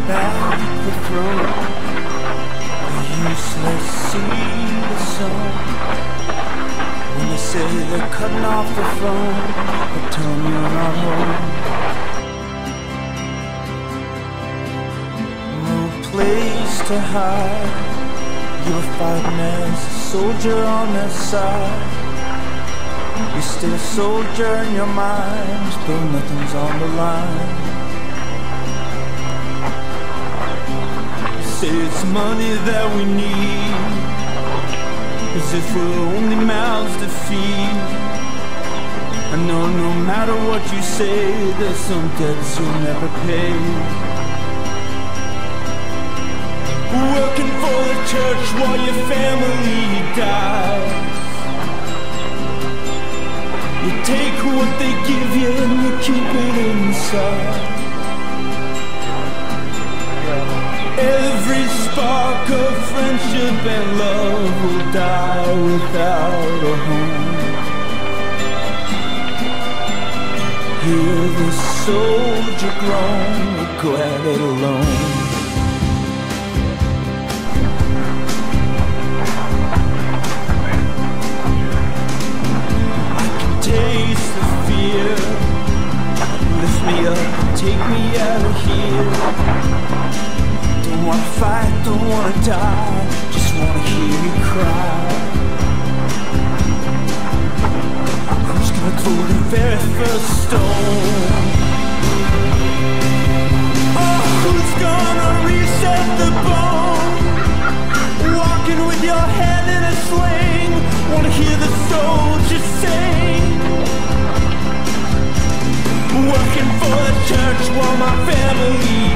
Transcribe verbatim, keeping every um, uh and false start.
back the throne, a useless seed of song. When they say they're cutting off the phone, they tell them you're not home. No place to hide, you're fighting as a soldier on their side. You're still a soldier in your mind, though nothing's on the line. You say it's money that we need, as if we're only mouths to feed. I know no matter what you say, there's some debts you'll never pay. Working for the church while your family dies. You take what they give you and you keep it inside. Every spark of friendship and love will die without a home. Hear the soldier groan, we're glad it alone. Taste the fear, lift me up, take me out of here. Don't wanna fight, don't wanna die, just wanna hear you cry. Who's gonna throw the very first stone? Oh, who's gonna reset the bone? Walking with your head in a sling, wanna hear the soldiers sing. Working for the church while my family